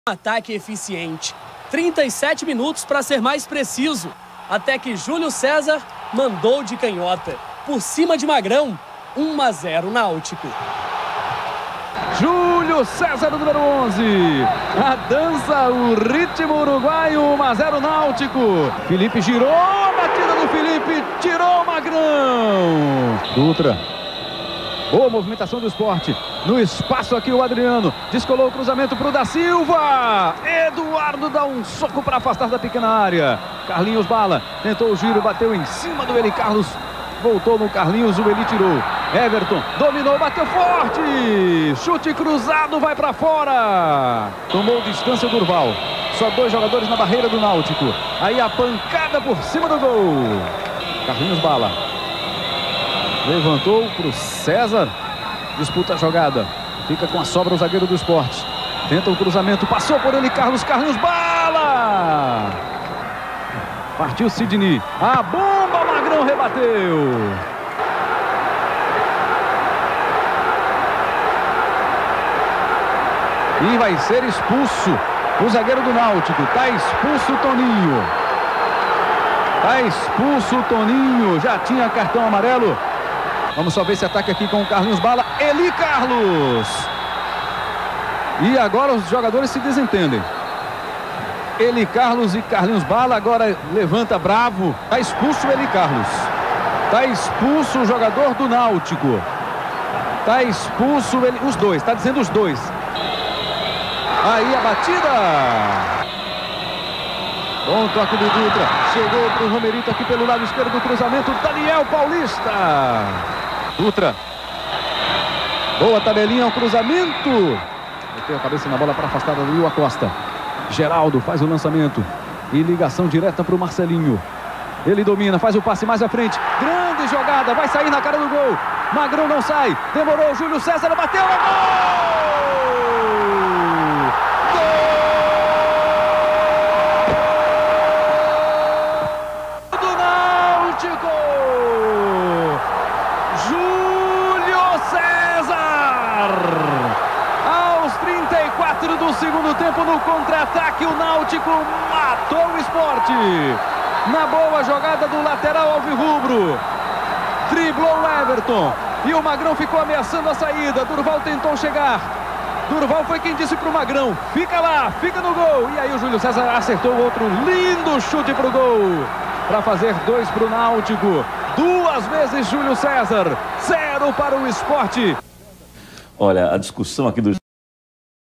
Ataque eficiente. 37 minutos para ser mais preciso. Até que Júlio César mandou de canhota. Por cima de Magrão, 1-0 Náutico. Júlio César, número 11. A dança, o ritmo uruguaio, 1-0 Náutico. Felipe girou, a batida do Felipe, tirou o Magrão. Dutra. Boa movimentação do Sport. No espaço aqui o Adriano. Descolou o cruzamento para o da Silva. Eduardo dá um soco para afastar da pequena área. Carlinhos Bala. Tentou o giro, bateu em cima do Eli Carlos. Voltou no Carlinhos, o Eli tirou. Everton dominou, bateu forte. Chute cruzado, vai para fora. Tomou distância o Durval. Só 2 jogadores na barreira do Náutico. Aí a pancada por cima do gol. Carlinhos Bala. Levantou para o César. Disputa a jogada. Fica com a sobra o zagueiro do Sport. Tenta o cruzamento. Passou por ele Carlos. Carlinhos Bala. Partiu Sidney. A bomba, Magrão rebateu. E vai ser expulso o zagueiro do Náutico. Está expulso o Toninho. Está expulso o Toninho. Já tinha cartão amarelo. Vamos só ver esse ataque aqui com o Carlinhos Bala. Eli Carlos. E agora os jogadores se desentendem. Eli Carlos e Carlinhos Bala agora levanta bravo. Está expulso o Eli Carlos. Está expulso o jogador do Náutico. Está expulso os dois. Está dizendo os dois. Aí a batida. Bom toque do Dutra. Chegou para o Romerito aqui pelo lado esquerdo do cruzamento. Daniel Paulista. Dutra. Boa tabelinha, o cruzamento. Meteu a cabeça na bola para afastada do Will Acosta. Geraldo faz o lançamento. E ligação direta para o Marcelinho. Ele domina, faz o passe mais à frente. Grande jogada, vai sair na cara do gol. Magrão não sai. Demorou, Júlio César bateu. É gol! Do segundo tempo, no contra-ataque, o Náutico matou o Sport. Na boa jogada do lateral alvirrubro, driblou o Everton e o Magrão ficou ameaçando a saída. Durval tentou chegar. Durval foi quem disse para o Magrão: fica lá, fica no gol. E aí o Júlio César acertou outro lindo chute para o gol, para fazer 2 para o Náutico. 2 vezes Júlio César, 0 para o Sport. Olha, a discussão aqui do